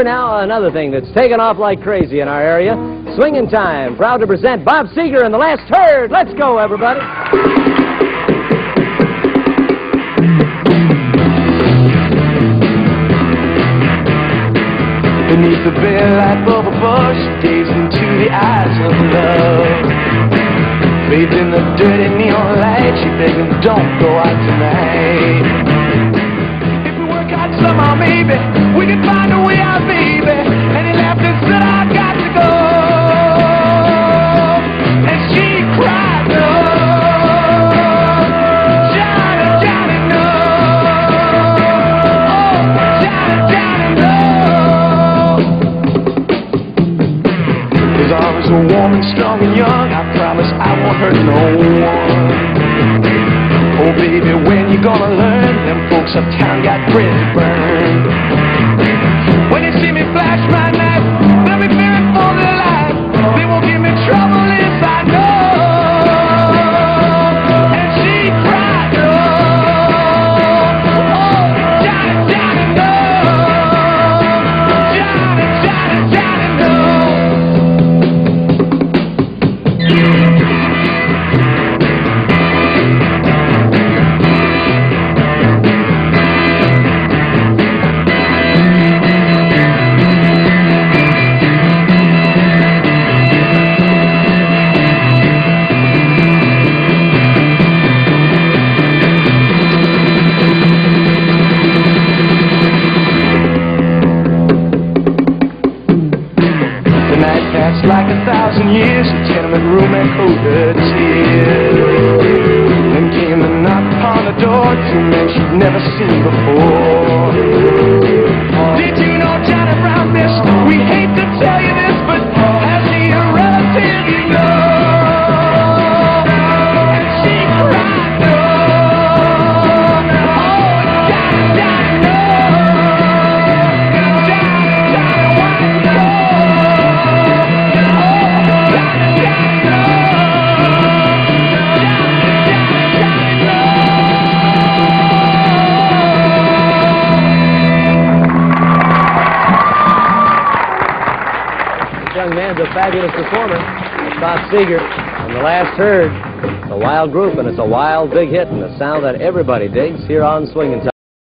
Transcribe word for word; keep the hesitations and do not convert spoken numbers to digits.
Here now, another thing that's taken off like crazy in our area. Swingin' Time, proud to present Bob Seger and the Last Herd. Let's go, everybody. Beneath the bare light bulb bush, gaze into the eyes of love. Bathed in the dirty neon light, she begging, don't go out tonight. If we work out somehow, maybe we can find a way out, baby. And he laughed and said, I got to go. And she cried, no, Johnny, Johnny, no. Oh, Johnny, Johnny, no. His arms are warm and strong and young. I promise I won't hurt no one. Oh baby, when you gonna learn? Them folks uptown got bread to burn. When they see me flash my knife, they'll be fearing for their life. They won't give me trouble if I know. And she cried, no. Oh, Johnny, Johnny, no. Johnny, Johnny, Johnny, no. It's like a thousand years, a tenement room echoed her tears. Then came a knock upon the door, two men she'd never seen before. Did you know Johnny Brown, miss? We hate to tell you this, but has he a relative you know? And she cried, no. Oh, Johnny, Johnny, no. Johnny, Johnny, why no? Young man's a fabulous performer. It's Bob Seger and the Last Herd. It's a wild group, and it's a wild big hit, and a sound that everybody digs here on Swingin' Time.